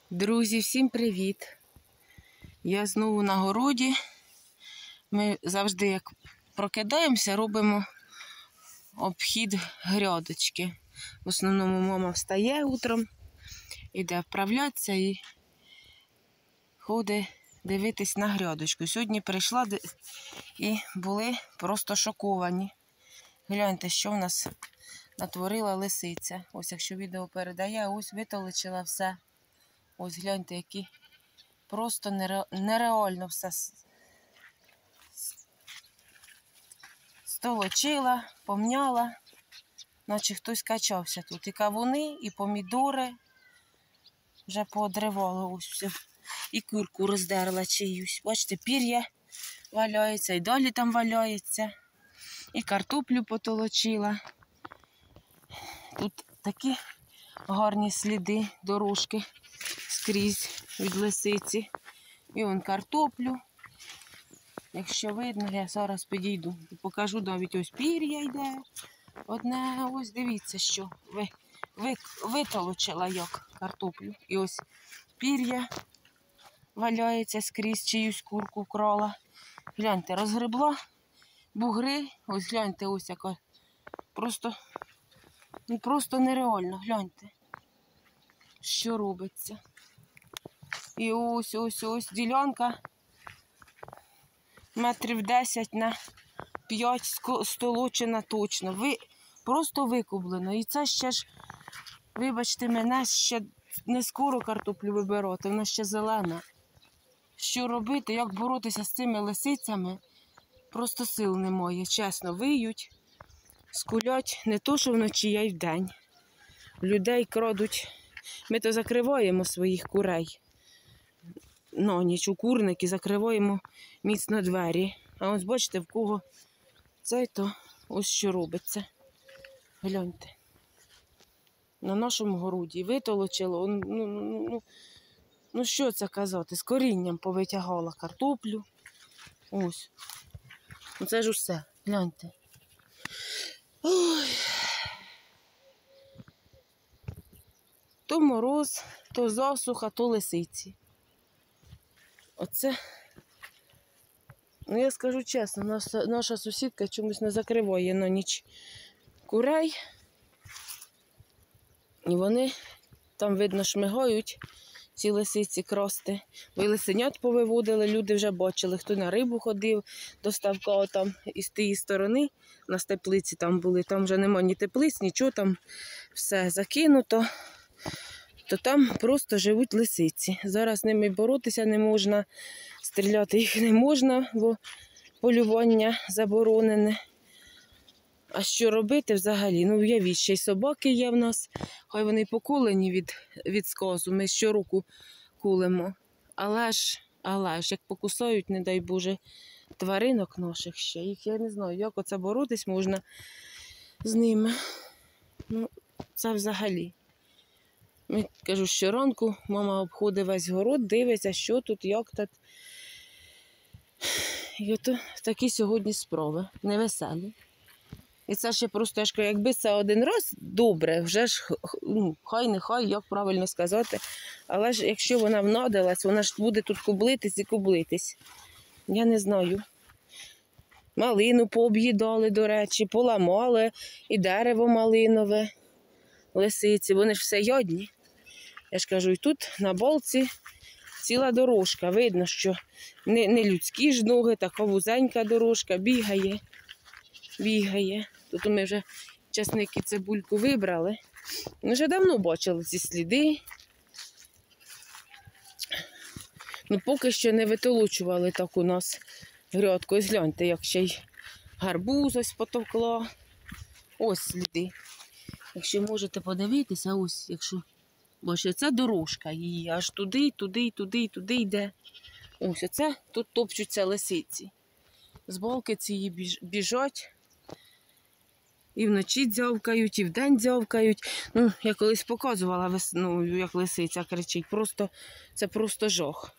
Друзі, всім привіт! Я знову на городі. Ми завжди, як прокидаємося, робимо обхід грядочки. В основному мама встає утром, іде вправлятися і ходить дивитись на грядочку. Сьогодні прийшла і були просто шоковані. Гляньте, що в нас натворила лисиця. Ось якщо відео передає, ось витолочила все. Ось гляньте, які просто нереально все столочила, помняла, наче хтось качався тут. І кавуни, і помідори вже поодривало ось все. І курку роздерла чиюсь. Бачите, пір'я валяється, і далі там валяється. І картоплю потолочила. Тут такі гарні сліди, дорожки скрізь від лисиці. І вон картоплю. Якщо видно, я зараз підійду. Покажу, навіть ось пір'я йде. Одне, ось дивіться, що витолочила як картоплю. І ось пір'я валяється скрізь, чиюсь курку вкрала. Гляньте, розгребла бугри. Ось гляньте, ось яка. Просто нереально, гляньте, що робиться. І ось ділянка метрів 10 на 5 столочена точно. Просто викублено. І це ще ж, вибачте мене, ще не скоро картоплю вибирати, вона ще зелена. Що робити, як боротися з цими лисицями, просто сил немає. Чесно, виють, скулять не то, що вночі, а й вдень. Людей крадуть. Ми то закриваємо своїх курей. На ніч у курники закриваємо міцно двері. А ось бачите, в кого цей, то ось що робиться. Гляньте. На нашому городі витолочило. Ну що це казати? З корінням повитягала картоплю. Ось. Оце ж усе. Гляньте. Ой. То мороз, то засуха, то лисиці. Оце, я скажу чесно, наша сусідка чомусь не закриває на ніч курей. І вони там, видно, шмигають, ці лисиці красти. Бо і лисенят повиводили, люди вже бачили, хто на рибу ходив до ставка там із тієї сторони, на теплиці там були. Там вже нема ні теплиць, нічого, там все закинуто. То там просто живуть лисиці. Зараз з ними боротися не можна, стріляти їх не можна, бо полювання заборонене. А що робити взагалі? Ну, уявіть, ще й собаки є в нас, хай вони поколені від сказу, ми щороку кулимо. Але ж, як покусають, не дай Боже, тваринок наших ще, їх я не знаю, як оце боротись можна з ними. Ну, це взагалі. Ми, кажу, щоранку мама обходить весь город, дивиться, що тут, як тут. І от такі сьогодні справи, невеселі. І це ще просто, якби це один раз, добре, вже ж, хай, не хай, як правильно сказати. Але ж якщо вона внадилась, вона ж буде тут кублитись і кублитись. Я не знаю. Малину пооб'їдали, до речі, поламали, і дерево малинове, лисиці, вони ж все ядні. Я ж кажу, і тут на балці ціла дорожка. Видно, що не людські ж ноги, така вузенька дорожка, бігає. Тут ми вже часник і цибульку вибрали. Ми вже давно бачили ці сліди. Ну, поки що не витолочували так у нас грядку. Ось гляньте, як ще й гарбуз ось потовкла. Ось сліди. Якщо можете подивитися, ось, якщо бачите, це дорожка її, аж туди йде. Ось оце, тут топчуться лисиці. З балки цієї біжать. І вночі дзявкають, і вдень дзявкають. Ну, я колись показувала, як лисиця кричить. Це просто жах.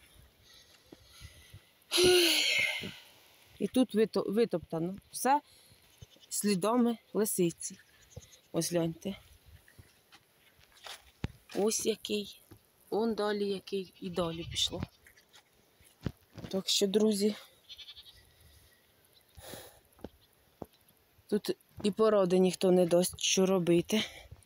І тут витоптано все слідами лисиці. Ось гляньте. Ось який. Он далі який і далі пішло. Так що, друзі, тут і поради ніхто не дасть, що робити.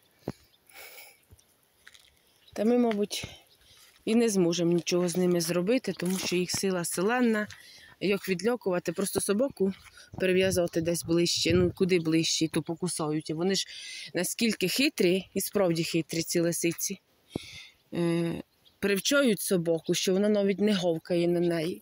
Та ми, мабуть, і не зможемо нічого з ними зробити, тому що їх сила селенна. Як відлякувати, просто собаку перев'язати десь ближче, ну куди ближче, то покусають. І вони ж наскільки хитрі, і справді хитрі ці лисиці, привчають собаку, що вона навіть не гавкає на неї.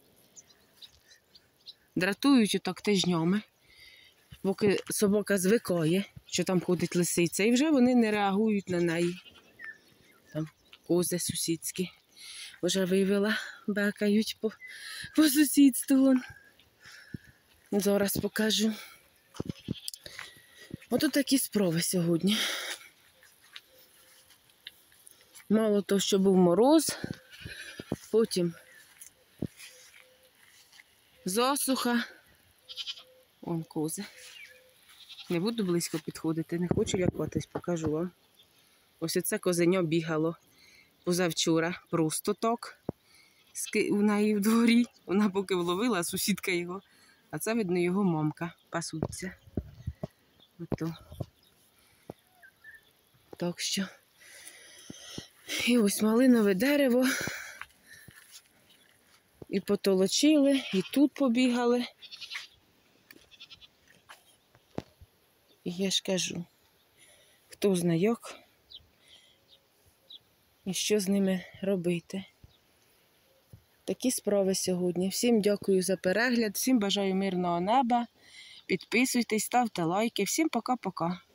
Дратують отак тижнями, поки собака звикає, що там ходить лисиця, і вже вони не реагують на неї. Там кози сусідські вже вивела, бекають по сусідству. Зараз покажу. Ото такі справи сьогодні. Мало того, що був мороз, потім засуха. Вон кози. Не буду близько підходити, не хочу лякатись, покажу вам. Ось оце козеня бігало позавчора, просто так. У неї в дворі. Вона поки вловила, сусідка його. А це, видно, його мамка пасуться. Ото. Так що. І ось малинове дерево. І потолочили, і тут побігали. І я ж кажу, хто знає як і що з ними робити. Такі справи сьогодні. Всім дякую за перегляд, всім бажаю мирного неба. Підписуйтесь, ставте лайки. Всім пока-пока.